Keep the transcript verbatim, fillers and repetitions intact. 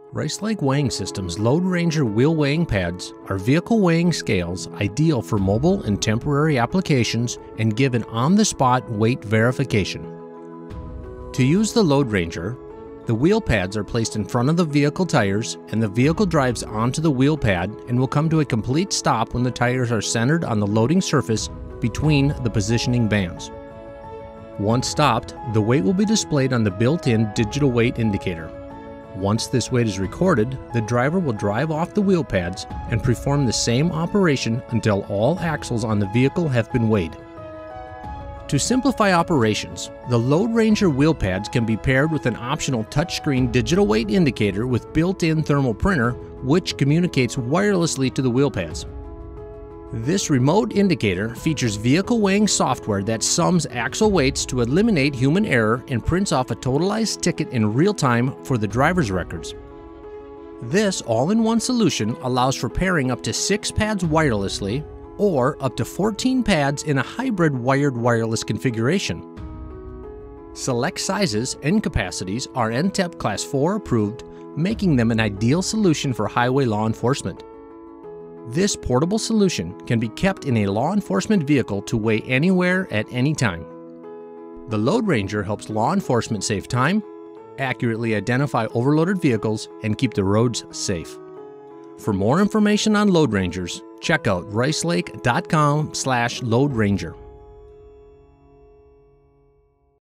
Rice Lake Weighing System's Load Ranger wheel weighing pads are vehicle weighing scales ideal for mobile and temporary applications and give an on-the-spot weight verification. To use the Load Ranger, the wheel pads are placed in front of the vehicle tires and the vehicle drives onto the wheel pad and will come to a complete stop when the tires are centered on the loading surface between the positioning bands. Once stopped, the weight will be displayed on the built-in digital weight indicator. Once this weight is recorded, the driver will drive off the wheel pads and perform the same operation until all axles on the vehicle have been weighed. To simplify operations, the Load Ranger wheel pads can be paired with an optional touchscreen digital weight indicator with built-in thermal printer, which communicates wirelessly to the wheel pads. This remote indicator features vehicle weighing software that sums axle weights to eliminate human error and prints off a totalized ticket in real time for the driver's records. This all-in-one solution allows for pairing up to six pads wirelessly or up to fourteen pads in a hybrid wired wireless configuration. Select sizes and capacities are N T E P Class four approved, making them an ideal solution for highway law enforcement. This portable solution can be kept in a law enforcement vehicle to weigh anywhere at any time. The Load Ranger helps law enforcement save time, accurately identify overloaded vehicles, and keep the roads safe. For more information on Load Rangers, check out ricelake dot com slash Load Ranger.